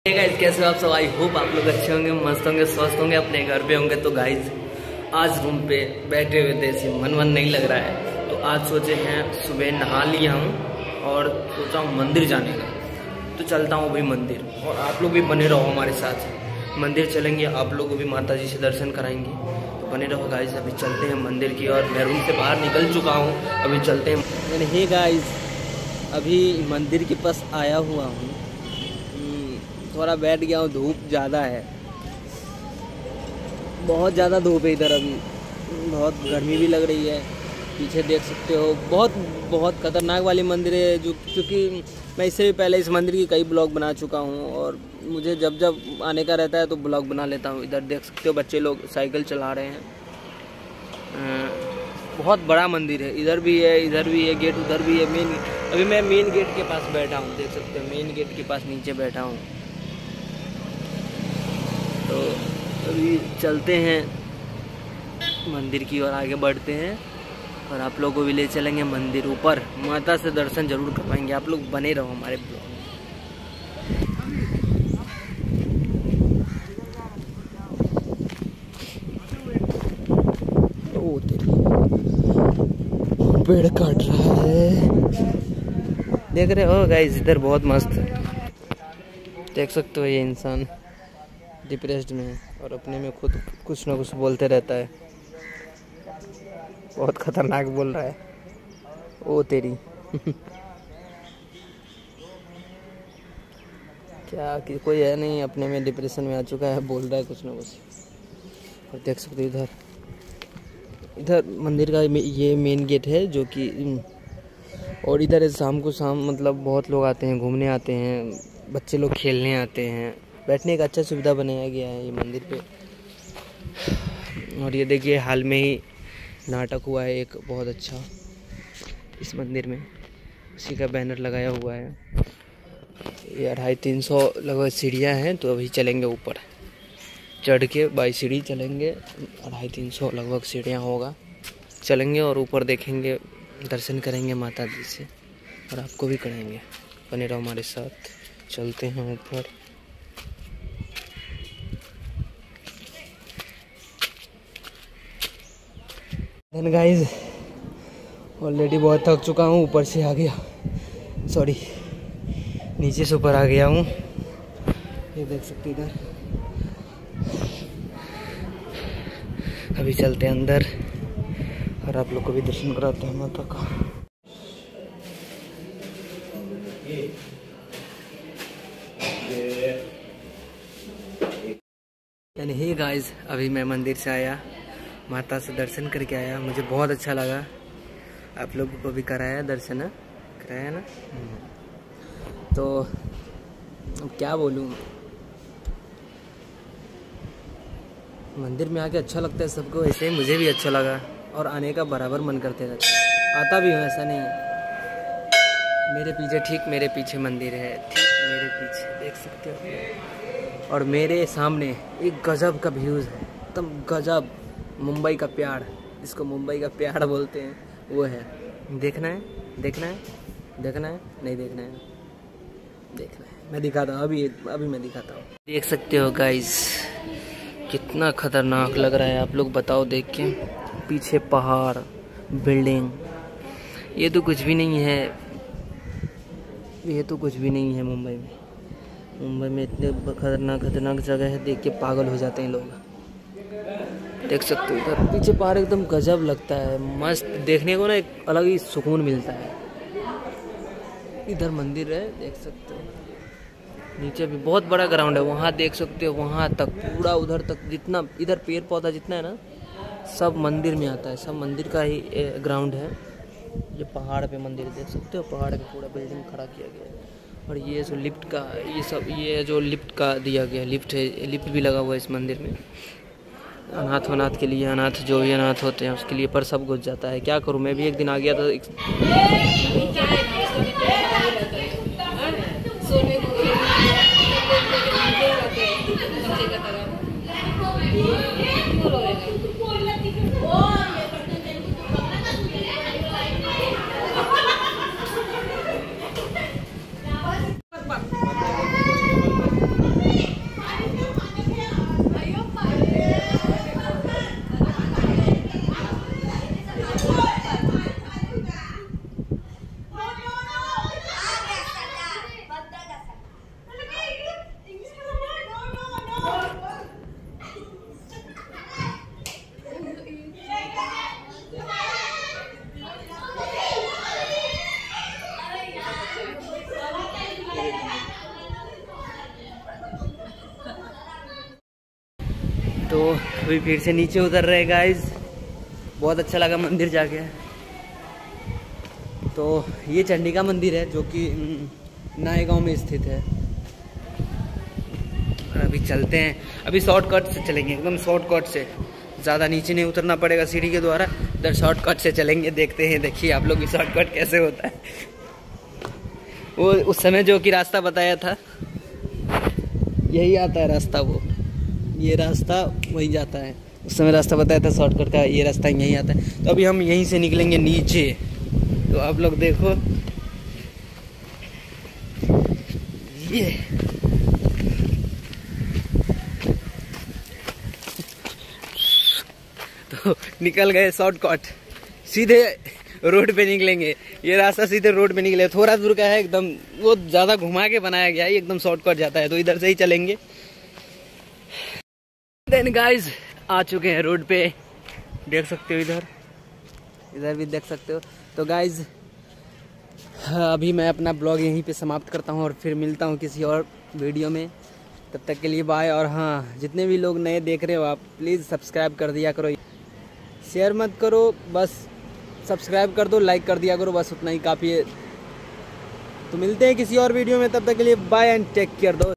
Guys कैसे हो आप सब। आई होप आप लोग अच्छे होंगे, मस्त होंगे, स्वस्थ होंगे, अपने घर पे होंगे। तो गाइस आज रूम पे बैठे हुए थे, ऐसे मन नहीं लग रहा है, तो आज सोचे हैं सुबह नहा लिया हूँ और सोचा हूँ मंदिर जाने का। तो चलता हूँ अभी मंदिर, और आप लोग भी बने रहो हमारे साथ। मंदिर चलेंगे, आप लोग को भी माता जी से दर्शन कराएंगे, तो बने रहो गाइस। अभी चलते हैं मंदिर की और मैं रूम से बाहर निकल चुका हूँ, अभी चलते हैं। हे गाइस अभी मंदिर के पास आया हुआ हूँ, थोड़ा बैठ गया हूँ, धूप ज़्यादा है, बहुत ज़्यादा धूप है इधर। अभी बहुत गर्मी भी लग रही है, पीछे देख सकते हो बहुत खतरनाक वाली मंदिर है। जो क्योंकि मैं इससे भी पहले इस मंदिर की कई ब्लॉग बना चुका हूँ, और मुझे जब जब आने का रहता है तो ब्लॉग बना लेता हूँ। इधर देख सकते हो बच्चे लोग साइकिल चला रहे हैं। बहुत बड़ा मंदिर है, इधर भी है, इधर भी है गेट, उधर भी है मेन। अभी मैं मेन गेट के पास बैठा हूँ, देख सकते हो मेन गेट के पास नीचे बैठा हूँ। तो अभी चलते हैं मंदिर की ओर, आगे बढ़ते हैं और आप लोगों को भी ले चलेंगे मंदिर। ऊपर माता से दर्शन जरूर करवाएंगे, आप लोग बने रहो हमारे ब्लॉग में। ओ पेड़ काट रहा है, देख रहे हो गाइस, इधर बहुत मस्त है। देख सकते हो ये इंसान डिप्रेस्ड में है और अपने में खुद कुछ ना कुछ बोलते रहता है, बहुत खतरनाक बोल रहा है। ओ तेरी क्या कि कोई है नहीं, अपने में डिप्रेशन में आ चुका है, बोल रहा है कुछ ना कुछ। और देख सकते हो इधर मंदिर का ये मेन गेट है जो कि, और इधर शाम को मतलब बहुत लोग आते हैं, घूमने आते हैं, बच्चे लोग खेलने आते हैं, बैठने का अच्छा सुविधा बनाया गया है ये मंदिर पे। और ये देखिए हाल में ही नाटक हुआ है एक बहुत अच्छा इस मंदिर में, उसी का बैनर लगाया हुआ है। ये 250-300 लगभग सीढ़ियाँ हैं, तो अभी चलेंगे ऊपर चढ़ के, बाई सीढ़ी चलेंगे, 250-300 लगभग सीढ़ियाँ होगा, चलेंगे और ऊपर देखेंगे, दर्शन करेंगे माता जी से, और आपको भी करेंगे। बने रहो हमारे साथ, चलते हैं ऊपर। देन गाइस ऑलरेडी बहुत थक चुका हूँ, ऊपर से आ गया, सॉरी नीचे से ऊपर आ गया हूँ। ये देख सकते इधर। अभी चलते हैं अंदर और आप लोग को भी दर्शन कराते हैं माता का। हे गाइस अभी मैं मंदिर से आया, माता से दर्शन करके आया, मुझे बहुत अच्छा लगा। आप लोगों को भी कराया दर्शन, कराया ना। तो अब क्या बोलूँ, मंदिर में आके अच्छा लगता है सबको, ऐसे ही मुझे भी अच्छा लगा, और आने का बराबर मन करते रहता है, आता भी हूँ, ऐसा नहीं है। मेरे पीछे, ठीक मेरे पीछे मंदिर है, ठीक मेरे पीछे देख सकते हो, और मेरे सामने एक गजब का व्यूज़ है, एकदम गजब। मुंबई का प्यार, जिसको मुंबई का प्यार बोलते हैं, वो है। देखना है, देखना है, देखना है, नहीं देखना है, देखना है। मैं दिखाता हूँ, अभी मैं दिखाता हूँ। देख सकते हो गाइस कितना खतरनाक लग रहा है, आप लोग बताओ देख के। पीछे पहाड़, बिल्डिंग, ये तो कुछ भी नहीं है, ये तो कुछ भी नहीं है मुंबई में। मुंबई में इतने खतरनाक जगह है, देख के पागल हो जाते हैं लोग। देख सकते हो इधर पीछे पहाड़, एकदम गजब लगता है, मस्त देखने को ना, एक अलग ही सुकून मिलता है। इधर मंदिर है, देख सकते हो, नीचे भी बहुत बड़ा ग्राउंड है, वहाँ देख सकते हो, वहाँ तक पूरा, उधर तक जितना इधर पेड़ पौधा जितना है ना, सब मंदिर में आता है, सब मंदिर का ही ग्राउंड है। ये पहाड़ पे मंदिर देख सकते हो, पहाड़ पे पूरा बिल्डिंग खड़ा किया गया है। और ये जो लिफ्ट का, ये सब, ये जो लिफ्ट का दिया गया लिफ्ट है, लिफ्ट भी लगा हुआ है इस मंदिर में। अनाथ के लिए, अनाथ जो भी अनाथ होते हैं उसके लिए, पर सब घुस जाता है। क्या करूँ, मैं भी एक दिन आ गया था तो अभी फिर से नीचे उतर रहे गाइस। बहुत अच्छा लगा मंदिर जाके। तो ये चंडिका मंदिर है जो कि नायगांव में स्थित है। और अभी चलते हैं, अभी शॉर्टकट से चलेंगे, एकदम शॉर्टकट से, ज़्यादा नीचे नहीं उतरना पड़ेगा सीढ़ी के द्वारा, इधर शॉर्टकट से चलेंगे। देखते हैं, देखिए आप लोग भी शॉर्टकट कैसे होता है। वो उस समय जो कि रास्ता बताया था यही आता है रास्ता, वो ये रास्ता वही जाता है। उस समय रास्ता बताया था शॉर्टकट का, ये रास्ता यहीं आता है। तो अभी हम यहीं से निकलेंगे नीचे। तो आप लोग देखो ये तो निकल गए शॉर्टकट, सीधे रोड पे निकलेंगे। ये रास्ता सीधे रोड पे निकले, थोड़ा दूर का है एकदम, वो ज़्यादा घुमा के बनाया गया है, एकदम शॉर्टकट जाता है। तो इधर से ही चलेंगे। देन गाइस आ चुके हैं रोड पे, देख सकते हो, इधर भी देख सकते हो। तो गाइस अभी मैं अपना ब्लॉग यहीं पे समाप्त करता हूँ और फिर मिलता हूँ किसी और वीडियो में। तब तक के लिए बाय। और हाँ, जितने भी लोग नए देख रहे हो आप प्लीज़ सब्सक्राइब कर दिया करो, शेयर मत करो, बस सब्सक्राइब कर दो, लाइक कर दिया करो, बस उतना ही काफ़ी है। तो मिलते हैं किसी और वीडियो में, तब तक के लिए बाय एंड टेक केयर। दो